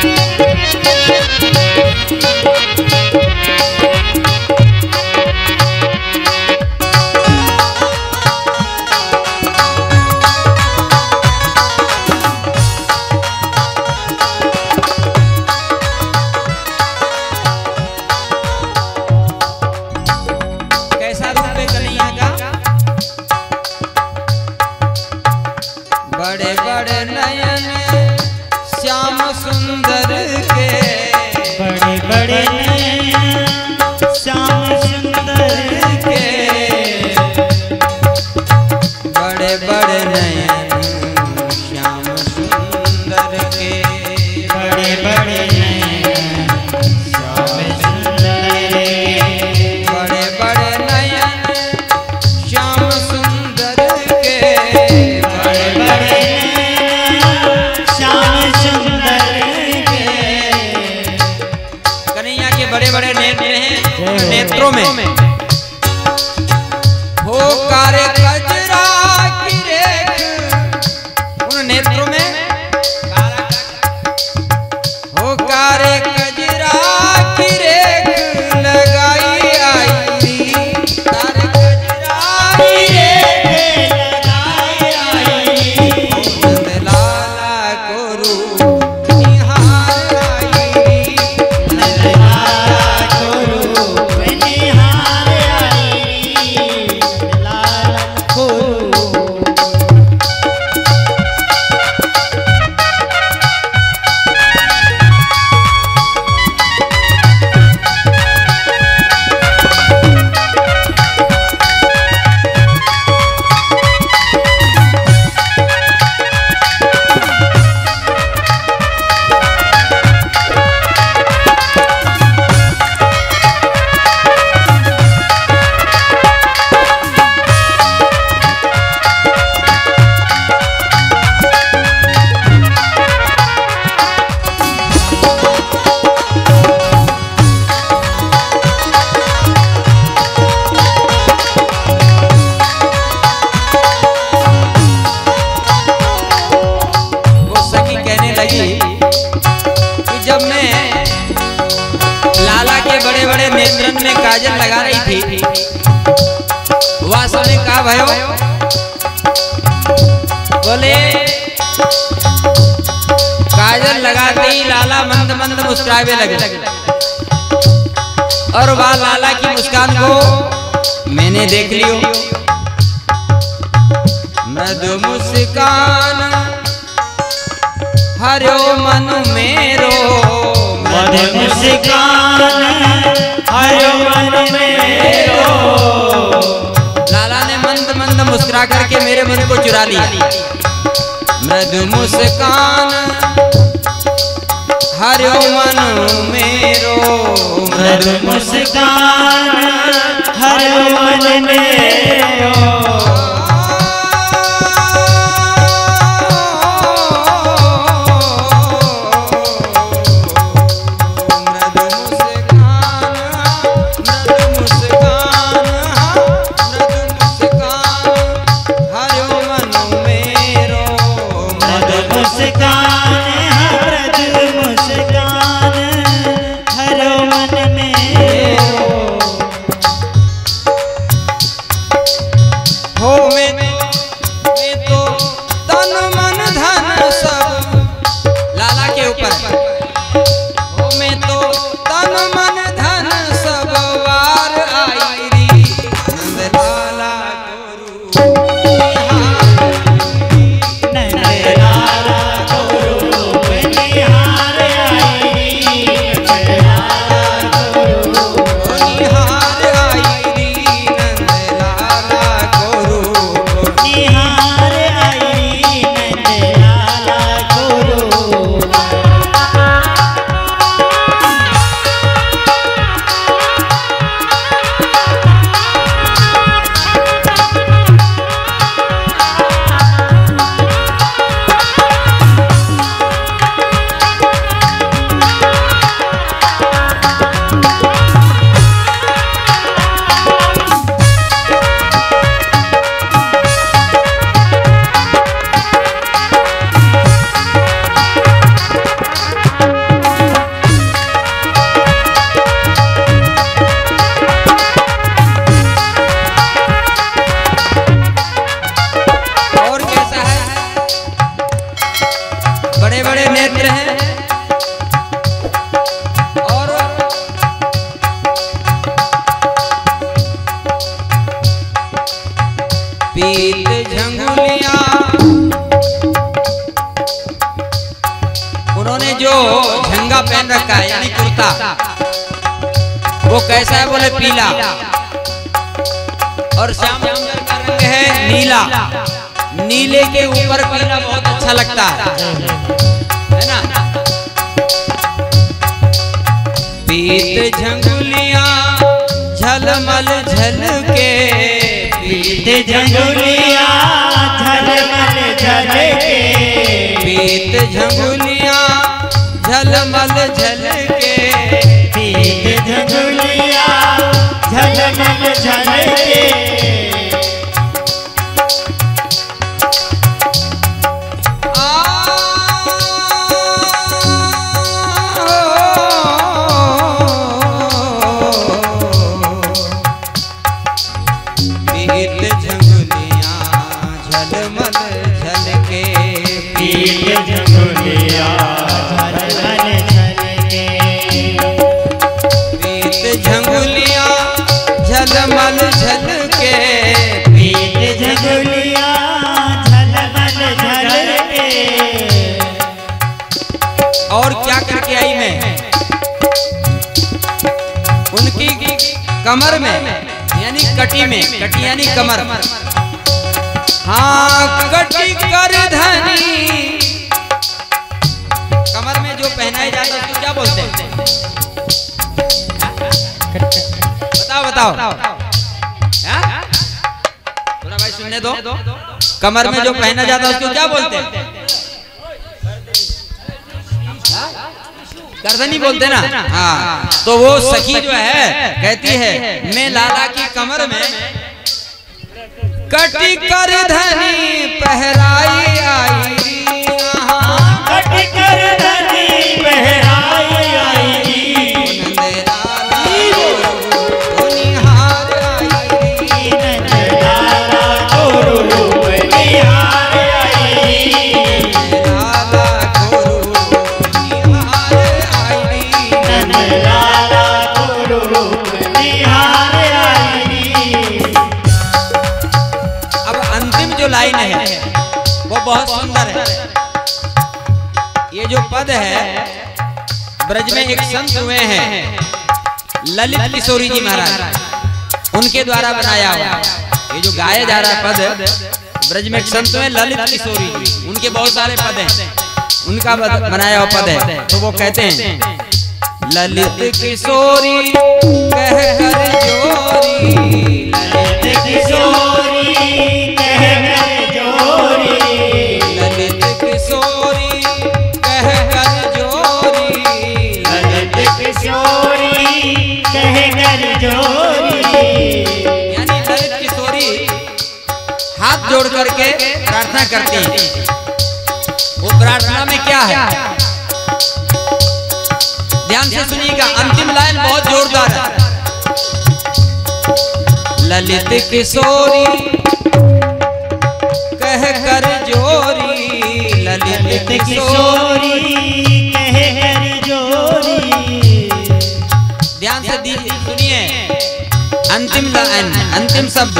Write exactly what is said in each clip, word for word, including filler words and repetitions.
बड़े बड़े नयन श्याम सुंदर के, बड़े बड़े नयन श्याम सुंदर के, बड़े बड़े नयन श्याम सुंदर के, बड़े बड़े नयन श्याम सुंदर के, बड़े बड़े नयन श्याम सुंदर के, बड़े बड़े श्याम सुंदर के। कन्हैया के बड़े बड़े नेत्र हैं, नेत्रों में हो कारे कजरा की रेख, उन नेत्रों में हो कारे कजरा की रेख लगाई आई, कारे कजरा की रेख लगाई आई, नंद लाला को रूप निहार आई, नंद लाला को रूप निहार आई, लाला को कि जब मैं लाला के बड़े बड़े नेत्रन में काजल लगा रही थी, वह समय का भयो बोले काजल लगाते ही लाला मंद मंद मुस्कुरावे लगे, और वह लाला की मुस्कान को मैंने देख लियो। मधु मुस्कान हरो मन मेरो, मधु मुस्कान हरो मन मेरो। लाला ने मंद मंद मुस्कुरा करके मेरे मन को चुरा लिया। मधु मुस्कान हरो मन मेरो, मधु मुस्कान हरो मन मेरो। हो लुंगा पहन रखा है यानी कुर्ता, वो कैसा है बोले पीला, और श्याम सुंदर का रंग है नीला। नीले के ऊपर पीला बहुत अच्छा लगता है, है ना। पीत झंगुलियां झलमल झलके, पीत झंगुलियां झलमल झलके, पीत झंगुलियां झलमल झलके, पीत झंगुलियां झलमल झलके। झलमल झलके, पीत झंगुलियां झलमल झलके। और क्या करके आई मैं, उनकी कमर में यानी कटी में, कटी यानी कमर, हाँ कटी कर धनी, कमर में जो पहनाया जाता है उसको क्या बोलते हैं, बताओ बताओ, थोड़ा भाई सुनने दो। कमर में जो पहना जाता है उसको क्या बोलते हैं, गर्दनी बोलते ना। हाँ, तो वो सखी जो है कहती है मैं लाला की कमर में कटी कर धनी पहराई आई, कटी कर धनी पहराई आई, लाइन है वो बहुत सुंदर है। ये जो पद है ब्रज में एक संत हुए हैं ललित किशोरी जी महाराज, उनके द्वारा बनाया हुआ ये जो गाया जा रहा है पद, ब्रज में एक संत हुए ललित किशोरी जी, उनके बहुत सारे पद हैं, उनका बनाया हुआ पद है। तो वो कहते हैं ललित किशोरी कह कर जोरी, ललित किशोरी कह कर जोरी, ललित किशोरी कह कर जोरी, ललित किशोरी कह कर जोरी। यानी ललित किशोरी हाथ जोड़ करके प्रार्थना करती है। वो प्रार्थना में क्या है ध्यान से सुनिएगा, अंतिम लाइन बहुत जोरदार है। ललित किशोरी कह कर जोरी, ललित किशोरी कह कर जोरी। ध्यान से सुनिए अंतिम लाइन, अंतिम शब्द,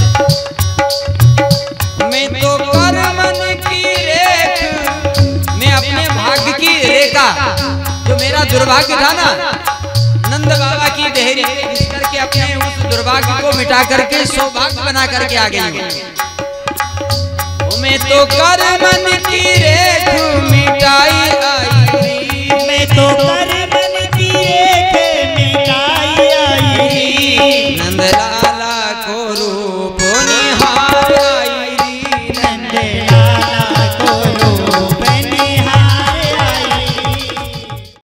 मैं तो कर मन की रेख, मैं अपने भाग्य की रेखा, जो मेरा दुर्भाग्य था ना, नंद बाबा की देहरी करके अपने उस दुर्भाग्य को मिटा करके सौभाग्य बना करके आ गई। मैं तो कर मन की रेख मिटाई आई, मैं तो कर